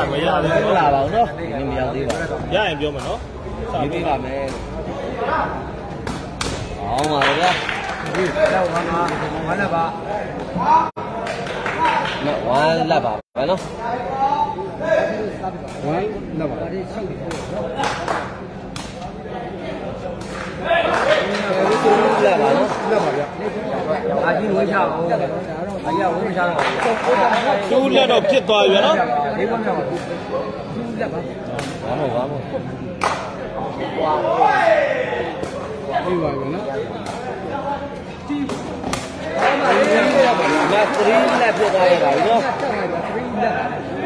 မရဘူးလာပါဦးနော်ဒီမရောက်သေးပါဘူးရရင်ပြောမယ်နော်ဒီပေးပါမယ်အောင်ပါဗျာဒီတော့ဝမ်းလက်ပါနော်ဝမ်းလက်ပါဘယ်နော်ဝမ်းလက်ပါဒီရှိတယ်လက်ပါနော်လက်ပါဗျာအာကြီးဝေးချအောင်အာကြီးဝေးချတော့ကျိုးလက်တော့ဖြစ်သွားပြီနော်ဒီကောင်းတော့လက်ပါဘာမို့ပြီးပါပြီနော်ဒီမက်3လက်ပြသွားရပါပြီနော်3လက်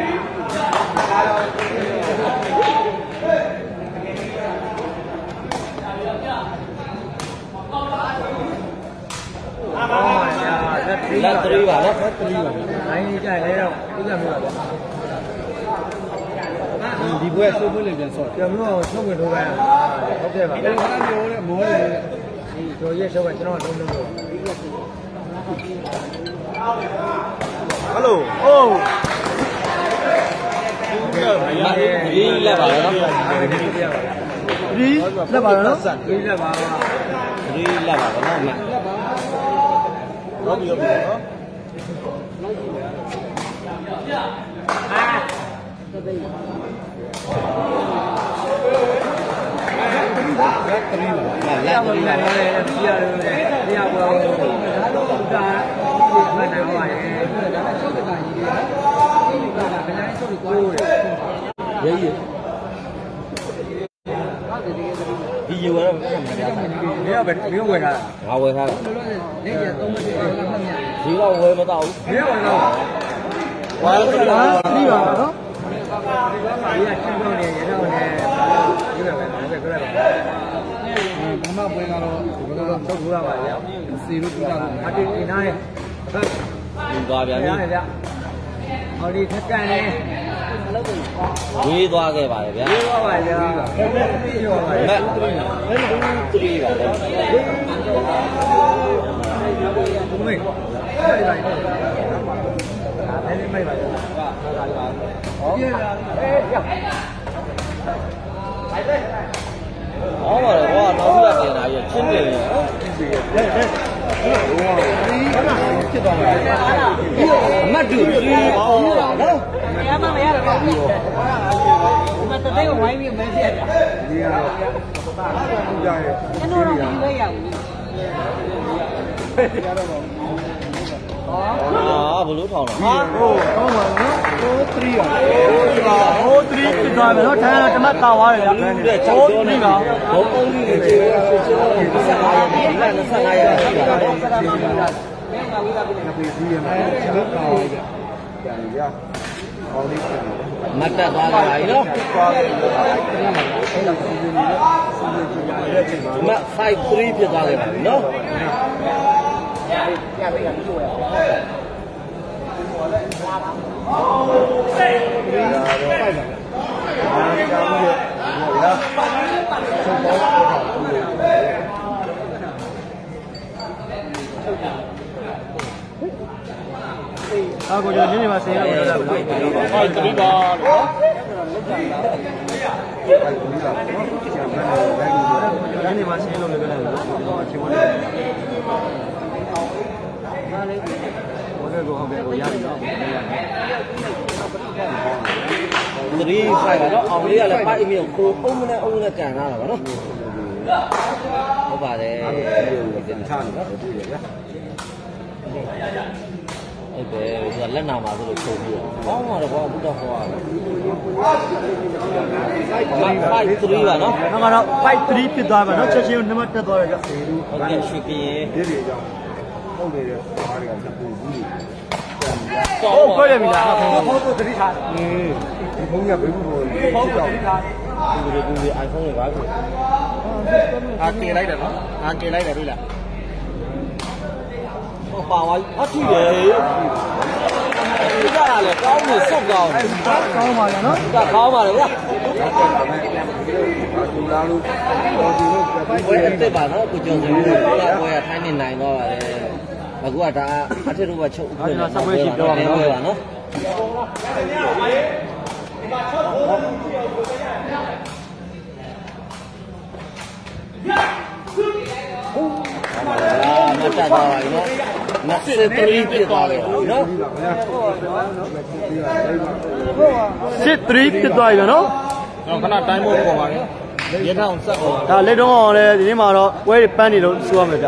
လက်3ပါနော်3ပါနိုင်ကြလဲတော့ဥစ္စာမျိုးပါဗျာဒီဘွဲဆိုးပွင့်လေးပြန်ဆော့ပြန်လို့ထုတ်ဝင်ထိုးခိုင်းဟုတ်ကဲ့ပါအဲ့ဒါမျိုးနဲ့မောတယ်ဒီကျော်ရဲ့ဆော့ကကျွန်တော်လုံးလုံးတော့ဟယ်လိုအိုးဒီလက်ပါနော်ဒီလက်ပါနော်ဒီလက်ပါဒီလက်ပါနော်မဟုတ်ပြီနော်လက်3ပါလက်3ပါလည်းပြရတယ်ပြရပါဘူးဒါမှန်တယ်ပါရဲ့ချုပ်တကာကြီးတွေကခဏလေးချုပ်ကိုရေးရေးဒီယူရတော့မရဘူးဘယ်ဝယ်ထားငါဝယ်ထားတယ်နေ့ကျ3မိနစ်လောက်မှတ်မြဒီတော့ဝယ်မတော့ဘူးဘယ်ဝယ်တော့ဝယ်ပြီးပါနော်ဒီကချင်းတော့နေရတော့နေဒီပဲပဲခရက်ပါဘာမှပွဲကတော့ဒီကတော့တော့ဘူးရပါဗျာစီလို့ပြတာလို့အတင်းနေနားရဲ့ဒီသွားပြန်ပြီဟောဒီထက်ကန်နေဝေးသွားခဲ့ပါတယ်ဗျာဝေးသွားပါဗျာပြီးရောပါဗျာ3ပါလေဘုမေဒီပါအဲ့ဒီမိုက်ပါဗျာဟောပြေးလာဟောပါတော့ကွာနောက်ပြီးတော့ပြင်လာရချင်းတယ်ရဖြစ်သွားမှာအမတ်တူကြီးပေါ့နော်မရမရတော့ဘူးဒီမှာတတဲ့ကိုဝိုင်းပြီးမဲဖြစ်တာဒီကတော့ကြားရဲ့ကျွန်တော်တို့ဒီလေးရဘူးဘလို့ထောင်းလားဟာဟိုကောင်းပါနော်ဟို3ပါဟို3ပြသွားမယ်နော်ထိုင်တမတ်တာသွားတယ်ဗျာဟို3ကဘုံပုံးလေးတွေကျေ25ရက်25ရက်ရှိတာလေမတ်တက်သွားလာပြီနော်မတ်5-3ပြသွားခဲ့ပါပြီနော်啊，我觉得你们谁了？哎，这里吧。你们谁了？那个人，我这个后边我压力大。3 5ပါတော့အောင်လေးကလည်းပိုက်အမြုပ်ကိုအုံးနဲ့ကန်လာတာပါနော်ဟုတ်ပါတယ်ပြန်ချနေနော်ဟုတ်တယ်ဗျာဟုတ်တယ်သူကလက်နာမှာဆိုလို့ပုံပြီးတော့ကောင်းပါတော့ကွာဘုရားဟောရတယ်5-3ပါနော်ကတော့5-3ဖြစ်သွားပါနော်ချက်ချင်းနံပါတ်တက်သွားတယ်ဗျဟုတ်ကဲ့ရွှေကရင်ဒီတွေကြောင့်ဟုတ်တယ်ဗျအားတွေကစပူဘူးဟုတ်ခွဲရပြီလားဟုတ်တော့သတိထားဒီဖုန်းကဘယ်လိုဟုတ်တော့ဒီ iPhone တွေပါဘူးအာကင်လိုက်တယ်နော်အာကင်လိုက်တယ်တွေ့လားဟောပါသွားအထီးတယ်ဒီကလည်းကောင်းနေစုပ်ကောင်းကောင်းပါလားနော်ဒီကကောင်းပါလေဗျာဒီလာလို့ဘယ်တက်ပါနော်ကိုကျော်စင်ဘွယ်ထိုင်းနေနိုင်တော့ပါတယ်အခုကဒါအထက်တို့ကချုပ်ဒါကျွန်တော်ဆက်ပွဲရှိပြောရမယ်နော်သွားပါပြီနော်73ဖြစ်သွားတယ်နော် 73ဖြစ်သွားပြီနော်ခဏတိုင်းဖို့ပေါ်ပါလေရဲထောင်ဆက်ပေါ်ဒါလက်တော့အောင်လဲဒီနေ့မှာတော့ဝဲပန်းနေလို့ဆိုရမယ်ဗျ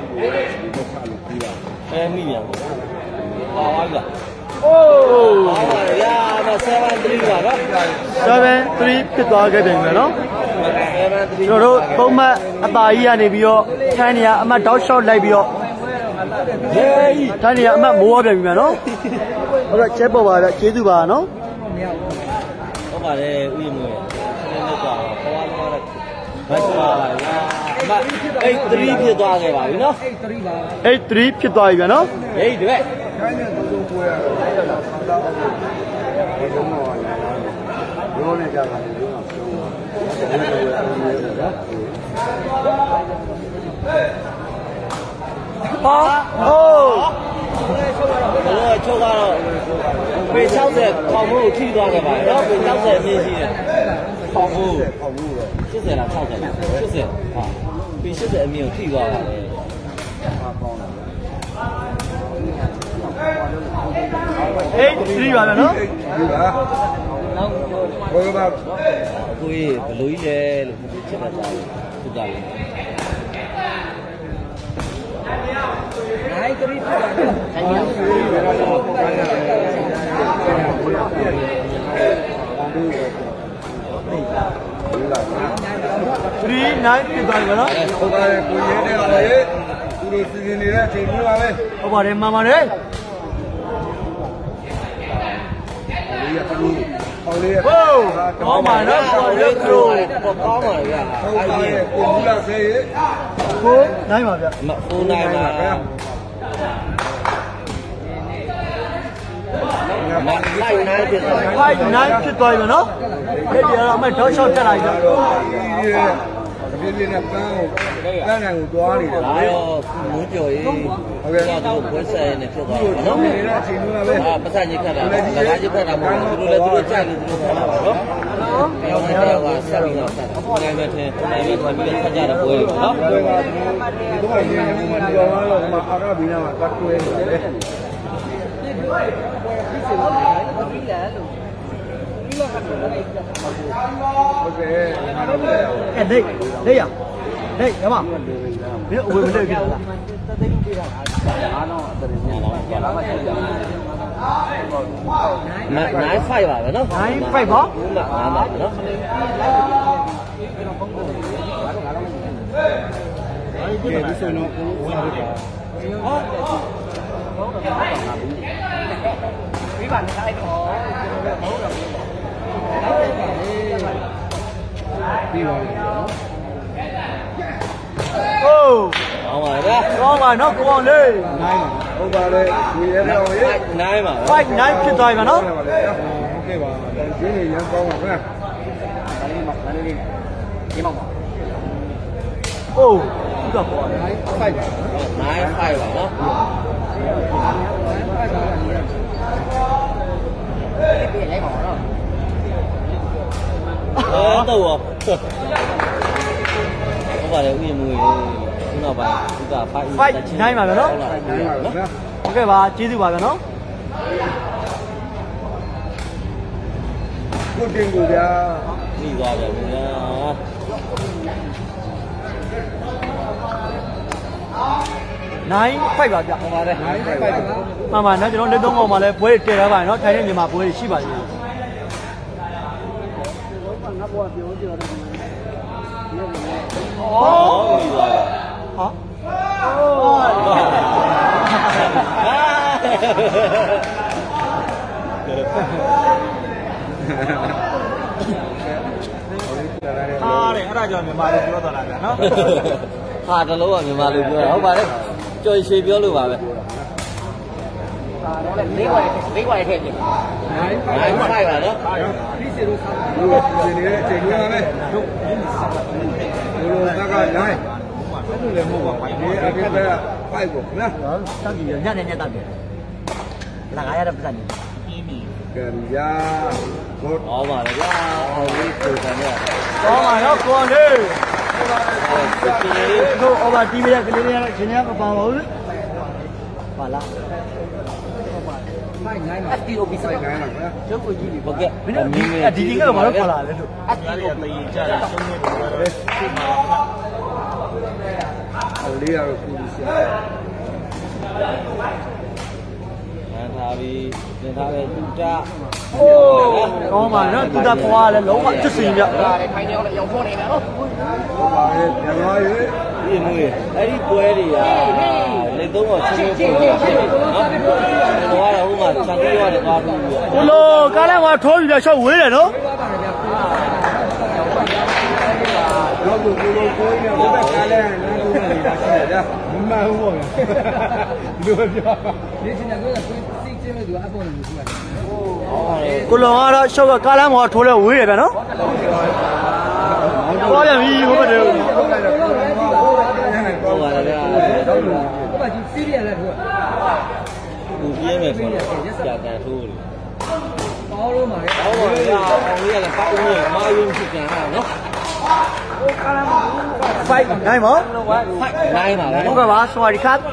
မိပြန်ပါပါပါအိုးရာ73ပါနော် 73ဖြစ်သွားခဲ့တယ်နော်ကျွန်တော်တို့ပုံမှန်အတာကြီးကနေပြီးတော့ထိုင်းနေရအမတ်တောက်ရှော့လိုက်ပြီးတော့ထိုင်းနေရအမတ်မိုးရပြန်ပြီနော်ဟုတ်ကဲ့ချက်ပေါ်ပါတော့ကျေးဇူးပါနော်ဟုတ်ပါတယ်ဥယျာဉ်မွေးနည်းနည်းတော့ခေါ်ရတော့ဘတ်ပါလားအမ83ဖြစ်သွားခဲ့ပါပြီနော် 83ဖြစ်သွားပြီဗျာနော်ဟေးတွေ့ခိုင်းတဲ့သုံးပွဲတော့ဆောင်းတော့ဘယ်လိုမှမရောနေကြတာလေလုံးဝရှုံးပါဟိုးဘယ်လိုချုပ်ကတော့ပေ60ခေါင်းမို့ထိသွားခဲ့ပါတော့ပေ60အမြင့်ရှိတယ်ခေါင်းမို့80လား60လား80ဟာပေ80အမြင့်ကိုထိသွားတာလေ 83ပါနော်ဒီပါဘယ်မှာကိုကြီးဘလူကြီးလဲလို့ချက်တာသူကလေနိုင်3ဖြစ်တာ 39ဖြစ်သွားပြီနော်ဟုတ်ပါတယ်ကိုရဲတဲ့ပါလေသူတို့စီစဉ်နေတဲ့အချိန်မျိုးပါပဲဟုတ်ပါတယ်မှန်ပါတယ်လေးရတူဟောလေးရဟိုးကောင်းပါနော်ပေါ်ရခရိုကောင်းပါဗျာဟုတ်ပါတယ်ကိုမူလာဆဲရေကိုနိုင်ပါဗျာကိုနိုင်ပါဗျာ59ဖြစ်သွားပြီနော်ဒီကတော့အမေတော့ရှော့တက်လိုက်ကြပြင်းပြင်းနဲ့ပန်းနိုင်ကိုတွားနေတယ်လေမူးကြော်ရေးဟုတ်ကဲ့တော့ဘွဲဆက်ရနေဖြစ်သွားတယ်နော်နေတဲ့အချိန်မျိုးပဲပတ်စံကြီးခတ်တာစကားကြီးခတ်တာမဟုတ်ဘူးသူတို့လည်းသူတို့ကြိုက်လို့သူတို့ခတ်တာပါနော်ပြောင်းနေတော့ဆက်ပြီးတော့ခတ်တာနိုင်မဲ့ထင်နိုင်မဲ့ထွက်ပြီးတော့ခတ်ကြတဲ့ပွဲတွေနော်ဒီတော့ရင်းနေမှာဒီကောင်ကတော့အာရဘီနာမှာကတ်တွဲနေတယ်โอเคအဲ့ဒိတ်ရဒိတ်ရမဘယ်အဝေးမလဲဖြစ်လား 95ပါပဲနော် 95ပါ 5ပါနော်ဒီဆိုတော့ဝင်ရတာဒီပါနေလိုက်တော့ပြီးပါပြီနော်โอ้ကောင်းပါဗျာကောင်းပါနော်ကိုအောင်လေးနိုင်ဟုတ်ပါလေဒီရဲတော့ရေနိုင်ပါ 59ဖြစ်သွားပြီနော်ဟုတ်ကဲ့ပါဒီနေ့ရန်ကောင်းပါခင်ဗျာဒါလေးမှာဒါလေးဒီမှာပါโอ้သူကပေါ်တယ် 95 ပါနော်ဒီလိုက်ပါတော့တော့ဟုတ်ပါတယ်ဥယျာဉ်မွေးခုနောက်ပိုင်းသူက 5နိုင်ပါဗျာနော်ဟုတ်ကဲ့ပါကျေးဇူးပါဗျာနော်ကိုတင်ကိုဗျာပြီးသွားတယ်ဗျာ 95ပါဗျာဟုတ်ပါတယ် 95ပါမှန်ပါနော်ကျွန်တော်လက်သုံးကောင်မှာလည်းဘွဲတည်ထားပါနော်ထိုင်တဲ့မြန်မာဘွဲရှိပါသေးတယ်ငါဘွားပြောကြတယ်ဟာတဲ့အဲ့ဒါကြောင့်မြန်မာလိုပြောတော့တာဗျာနော်ဟာတလုံးကမြန်မာလိုပြောတာဟုတ်ပါတယ်ကြော်ရွှေပြောလို့ပါပဲဒါတော့လေ၄ခွာထည့်ပြင်နိုင်ဖိုက်ပါနော်ဒီစီလိုစားလို့ဒီနေ့ချိန်ရမယ်တို့လိုကနိုင်အဲ့လိုလည်းမဟုတ်ပါဘူးဒီအပြင်ကဖိုက်ကိုနော်တောက်ကြည့်ရညနေတောက်ကြည့်လာရတဲ့ပတ်စံကြီးပြီးကဲဗျာဟုတ်ဟောပါလေဗျာအောင်လေးပုံစံနဲ့ကောင်းပါတော့ကိုလေးတို့အော်ပါတီးရကလေးတွေကခင်ဗျားမပါပါဘူးပါလားမိုင်းနိုင်မှာအတီအိုဘီဆိုင်နိုင်မှာကျုပ်ကိုကြည့်ပြီဟုတ်ကဲ့ဒီကကတော့ဘာလို့ခေါ်လာလဲလို့အတီအိုဘီကြတယ်သုံးနေတယ်လေးရတော့ကိုစီထားပြီးသင်ထားပဲတူတာကောင်းပါနော်တူတာပွားလဲလုံးဝအစ်စင်ပြခိုင်းနေအောင်လည်းရောက်ဖို့နေတယ်နော်ဟုတ်ပါရဲ့ပြန်သွားရေးဒီမွေးအဲ့ဒီပွဲတွေကလေသုံးတော့ချင်းချင်းပုံဖြစ်နေနော်တော့ကတော့ဟိုမှာချန်တီရောလည်းသွားပြီးကိုလိုကားလမ်းကထိုးပြီးတော့ရှော့ဝေးတယ်နော်တော့ကိုလိုကိုင်းနေတော့ကားလမ်းနားလို့နေတာရှိတယ်ဗျာမမှန်ဘူးပေါ့ဗျာဒီလိုပြောဒီစင်ကတော့စိတ်ချင်းမဲ့သူအပေါ်နေမှုရှိပါတယ်ကိုလိုကတော့ရှော့ကကားလမ်းကထိုးလဲဝေးတယ်ဗျာနော်သွားပြန်ပြီဟုတ်ပါတယ်ဟုတ်ပါတယ်ဗျာဟုတ်ပါကြီးစီးရလဲထိုးဘူးပြင်းမယ်ဆိုတော့ကြာကန်ထိုးတယ်ပေါလို့မှာလေဟောပါဗျာအောင်လေးကလည်းပေါင်းနေအမားရင်းဖြစ်ကြတာနော် fight နိုင်မော fight နိုင်ပါလားဟုတ်ကဲ့ပါစဝါဒီခတ်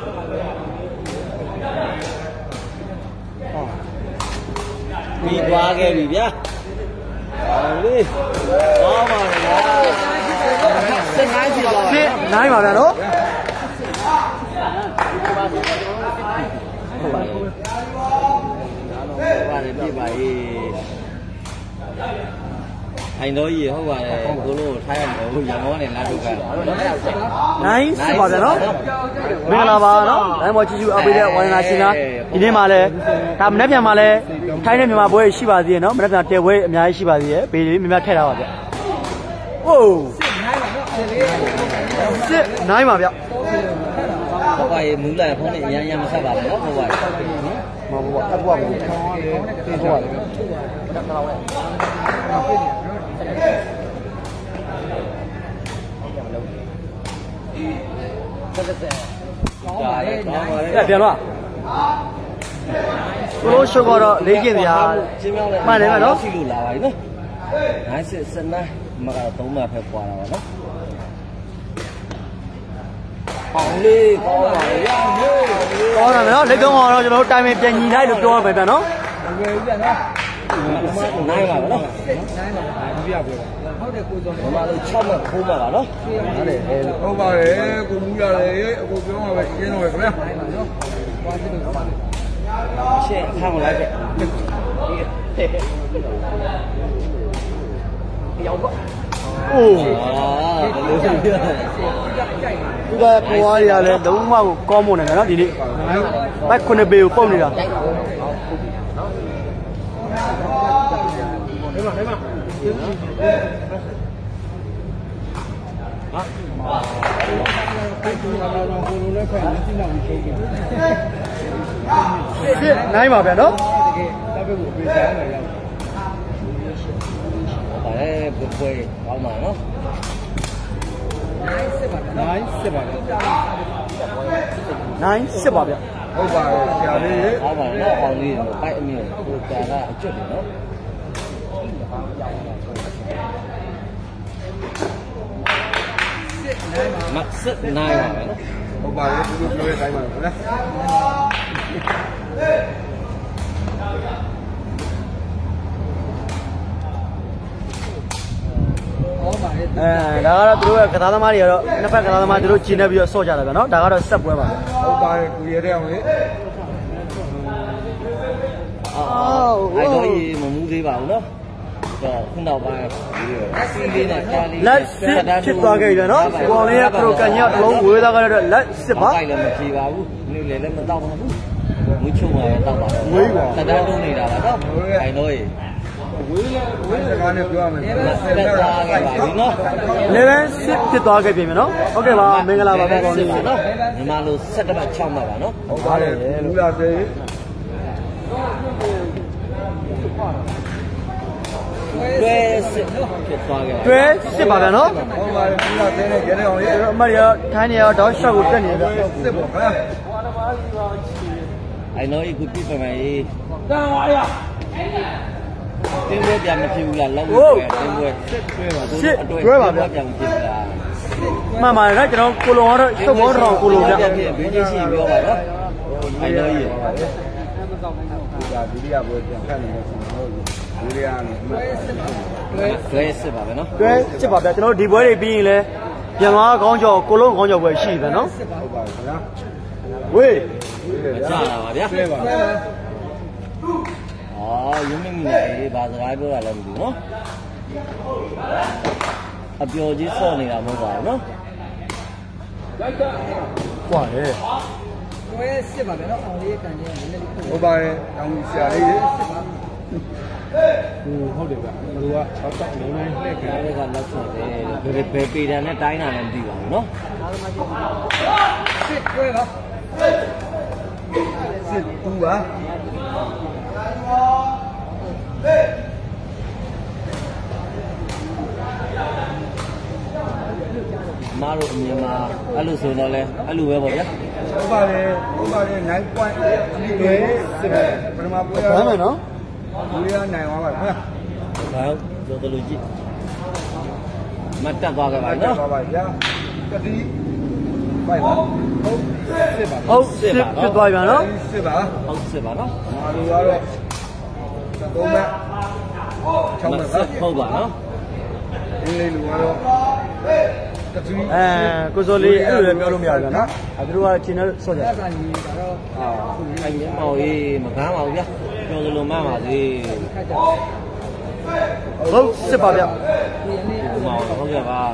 ပြီးသွားခဲ့ပြီဗျာအောင်လေးဟောပါဗျာစစ်နိုင်ပြီပါစစ်နိုင်ပါဗျာနော်ဟုတ်ပါတယ်ပြပါရေးအိုင်တော်ကြီးဟုတ်ပါတယ်ကိုလိုထားရမယ်ဟိုရန်ကုန်ကနေလာထုတ်ကြတာနိုင်စစ်ပါဗျာနော်မင်္ဂလာပါနော်နိုင်မော်ချီချူအပေးတဲ့ဝိုင်းနာရှင်လားဒီနေ့မှလည်းဒါမနေ့ပြန်မှလည်းထိုင်းနဲ့မြန်မာပွဲရှိပါသေးရဲ့နော်မနေ့ပြန်တဲပွဲအများကြီးရှိပါသေးရဲ့ဘေးလေးများထည့်ထားပါဗျဟိုးစစ်နိုင်ပါဗျဟုတ်ပါရဲ့မူးလာဖုန်းနဲ့အရန်ရမ်းမဆက်ပါဘူးနော်ဟုတ်ပါရဲ့မဟုတ်ပါအကွာဘူးဟုတ်ပါပြန်တော့ကိုလိုရှုပ်ကတော့လေးကျင်ဗျာမှန်တယ်ဗျာနော်ရှိလို့လာပါပြီနော်နိုင်စစ်စနိုင်းမကတော့3မှတ်ဖက်ပွားတာပါနော်အောင်လေးကောင်းပါလေရမို့ကောင်းတယ်နော်လက်ကုန်းကတော့ကျွန်တော်တို့တိုင်ပင်ပြန်ညီလိုက်လို့ပြောရမယ်ဗျာနော်ဝယ်ပြန်နော်နိုင်ပါနော်နိုင်ပါပြပြပွဲဟုတ်တယ်ကိုစောဒီမှာလို့6မှတ်ခိုးမှာပါနော်ဟုတ်တယ်ဟုတ်ပါတယ်ကိုမူရတယ်အခုပြောမှာပဲရှင်းတော့ပဲခင်ဗျာနိုင်ပါနော်ပွားစစ်လို့ပါရှင်းထားမလိုက်တဲ့ရောက်တော့အိုးသူကပွားရလဲလုံးဝကိုကောင်းမွန်တယ်နော်ဒီနေ့ဘက်9ပေကိုပုတ်နေတာနိုင်ပါဗျာနော်ပါတယ်ပွဲကောင်းပါနော်နိုင်စစ်ပါဗျာဟုတ်ပါတယ်ဆရာလေးဟုတ်ပါနော်အောင်လေးပိုက်အမြင့်ကိုကြာတာအကျွတ်တယ်နော်မတ်စစ်နိုင်ပါမယ်ဟုတ်ပါတယ်ဒီလိုပြောရတိုင်းပါဗျာဒါကတော့သူတို့ရဲ့ကစားသမားတွေကတော့နှစ်ဖက်ကစားသမားသူတို့ကျင်းနေပြီးတော့ဆော့ကြတာဗျာနော်ဒါကတော့ဆက်ပွဲပါဟုတ်ပါတယ်သူရတဲ့အောင်လေအဲ့တော့ရေမမူးသေးပါဘူးနော်တော့ခုနောက်ပိုင်းလက်စစ်လေးနဲ့ကားလေးလက်စစ်ဖြစ်သွားခဲ့ပြီနော်ကိုလေးကသူကန်ကြီးအလုံးဝေးသားကြတဲ့လက်စစ်ပါအဲ့လည်းမဖြေပါဘူးနေ့လည်းမတော့ပါဘူးမွေးချုံမှာတော့ပါတော့ဝေးပါတက်တုံးနေတာပါနော်အဲ့တော့ရေဝေးစကားနဲ့ပြောရမယ်ဆက်သွားခဲ့ပါပြီနော် 11စစ်ဖြစ်သွားခဲ့ပြီနော်ဟုတ်ကဲ့ပါမင်္ဂလာပါကောင်းလေးပါနော်မြန်မာလို17မှတ်6မှတ်ပါနော်ဟုတ်ပါတယ်လူလာသေးတွဲစစ်ဖြစ်သွားခဲ့ပါတွဲစစ်ပါဗျာနော်ဟုတ်ပါတယ်လူလာသေးနဲ့ကျတဲ့အောင်လေးအမရထိုင်းနေရောတောက်ရှော့ကိုတက်နေဗျာစစ်ပါဗျာအဲ့တော့အခုပြပြမယ်တင်းပွဲပြန်မဖြစ်ဘူးလားလောက်ပွဲတင်းပွဲစစ်တွဲပါဗျာပြန်မဖြစ်ဘူးလားမှန်ပါတယ်ကျွန်တော်ကိုလုံကတော့ရှုပ်ဘောတော်ကိုလုံဗျာပြန်ဖြစ်ဘေးကြီးရှိပြောပါနော်ခိုင်တော်ကြီးဒါဒုတိယပွဲပြန်ခတ်နေတယ်ဆိုတော့ဒုတိယနဲ့တွဲစစ်ပါပဲနော်တွဲစစ်ပါဗျကျွန်တော်ဒီပွဲတွေပြီးရင်လည်းပြန်သွားခေါင်းကျော်ကိုလုံးခေါင်းကျော်ပွဲရှိပဲနော်ဟုတ်ပါဘူးခင်ဗျာဝေးကြာလာပါဗျာရုံးမိမိနဲ့ဘာစကားပြောတာလဲမသိဘူးနော်အပျော်ကြီးဆော့နေတာမဟုတ်ပါဘူးနော်ကွာလေတွဲစစ်ပါဗျာနော်အောင်လေးကန်ကျင်းနည်းနည်းလေးဟုတ်ပါတယ်တောင်းဆရာလေးစစ်ပါဟုတ်တယ်ဗျဘလူက6တောက်လုံးနဲ့လှည့်ခံရတဲ့ကလောက်ဆိုတယ်ဘယ်ပေတံနဲ့တိုင်းတာလည်းမသိပါဘူးနော်စစ်တွဲပါစစ်တူပါမားတို့အမြင်မှာအဲ့လိုဆိုတော့လဲအဲ့လိုပဲပေါ့ဗျာဟုတ်ပါတယ်9 point ဒီတွေစစ်ပဲပထမပွဲရမယ်နော်ဒုတိယနိုင်သွားပါခင်ဗျာဘာလို့တို့လူကြည့်မတ်တက်သွားကြပါနော်တက်သွားပါဗျာကတိပိုက်ပါဟုတ်စစ်ပါဟုတ်စစ်ဖြစ်သွားပြန်နော်စစ်ပါဟုတ်စစ်ပါနော်မာလူကတော့3မှတ်6မှတ်ပါဟုတ်ပါနော်အင်းလေးလူကတော့ကိုစိုးလေးအဲ့လိုလည်းပြောလို့မရဘူးနော်သူတို့ကချင်းနဲ့ဆော့ကြတယ်အဲ့ဒါကြီးကတော့အဲ့ဒီမော်ကြီးမကမ်းပါဘူးဗျာပြောသလိုမှန်ပါစေဟုတ်စစ်ပါဗျာမော်ဟုတ်ကဲ့ပါ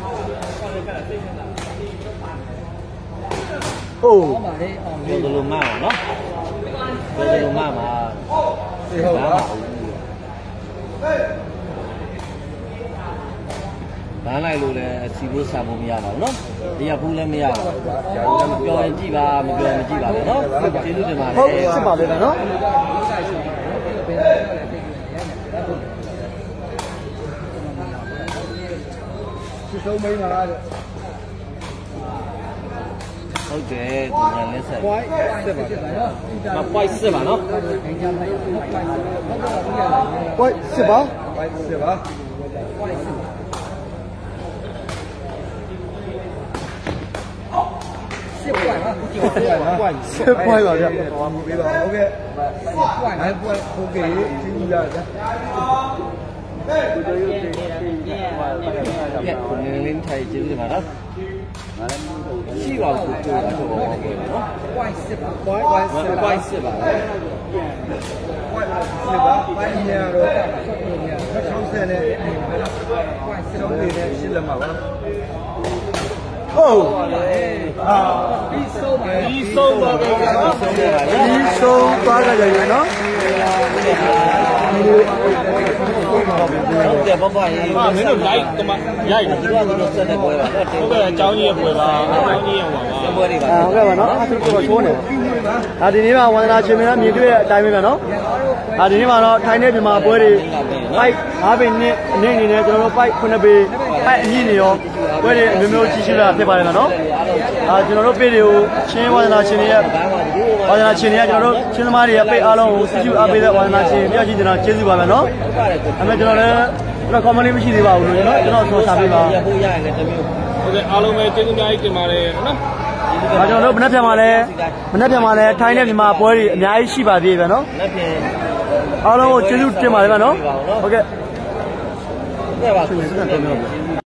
ဟုတ်ပြောသလိုမှန်ပါနော်ပြောသလိုမှန်ပါဟုတ်ပါဘာလိုက်လို့လဲစီဖို့စာဖို့မရပါဘူးเนาะတရားဘူးလည်းမရပါဘူးပြောရင်ကြည့်ပါမပြောရင်မကြည့်ပါဘူးเนาะကျေးဇူးတင်ပါတယ်ဟုတ်စစ်ပါလေနော်ဒီဆုံးမိန်းပါလားဟုတ်တယ်ဒီညလေးဆက် point စစ်ပါမ point စစ်ပါเนาะ point စစ်ပါ point စစ်ပါစစ်ပွိုင်းပါစစ်ပွိုင်းပါဗျာဟုတ်ကဲ့စစ်ပွိုင်းနိုင်ပွိုင်းโอเคကြည့်ကြရဗျာကဲကိုနေလင်းထိုင်ကြည့်ကြပါတော့ရှိပါဘူးတို့တော့နော်ပွိုင်းစစ်ပါပွိုင်းစစ်ပါပွိုင်းစစ်ပါပိုင်းရတော့60နဲ့ပွိုင်းစစ်တော့နေနဲ့ရှင်းလက်မှာပါဟုတ်ပြီးဆုံးပါပြီးဆုံးပါပဲပြီးဆုံးသွားကြရနော်ဟုတ်တယ်ဘာရေးမင်းတို့ live တမရိုက်တယ်သူတို့ဆက်တဲ့ပွဲပါဟုတ်ကဲ့အကြောင်းကြီးရဲ့ပွဲပါအကြောင်းကြီးရဲ့ဟောပါပွဲတွေပါဟုတ်ကဲ့ပါနော်အဲ့ဒါတော့ချိုးနေဒါဒီနေ့မှာဝန္ဒနာရှင်မင်းမြင်တွေ့တဲ့အတိုင်းပဲနော်ဒါဒီနေ့မှာတော့ထိုင်းနဲ့မြန်မာပွဲတွေပိုက်5ပေနဲ့အနေနဲ့ကျွန်တော်တို့ပိုက်9ပေပိုက်အမြင့်နေရောပွဲတွေအမျိုးမျိုးကြီးရှိလာဖြစ်ပါတယ်နော်ကျွန်တော်တို့ပေတွေကိုချင်းဝန္ဒနာရှင်တွေရဲ့ဝန္ဒနာရှင်တွေကကျွန်တော်တို့ချင်းသမားတွေရဲ့ပိတ်အားလုံးကိုစုစုအားပေးတဲ့ဝန္ဒနာရှင်ပြောကြည့်ကျွန်တော်ကျေးဇူးပါမယ်နော်အဲ့မဲ့ကျွန်တော်လည်းကျွန်တော် comment လေးမရှိသေးပါဘူးလို့ကျွန်တော်ဆော်စားပေးပါရဖို့ရရင်လည်းတမျိုးဟုတ်ကဲ့အားလုံးပဲကျေးဇူးအများကြီးတင်ပါတယ်နော်ကျွန်တော်တို့မနေ့ပြန်มาလဲထိုင်းနဲ့မြန်မာပွဲတွေအများကြီးရှိပါသေးတယ်ဗျနော်မနေ့ပြန်အားလုံးကိုကျေးဇူးတင်ပါတယ်ဗျနော်ဟုတ်ကဲ့ဟုတ်ကဲ့ပါ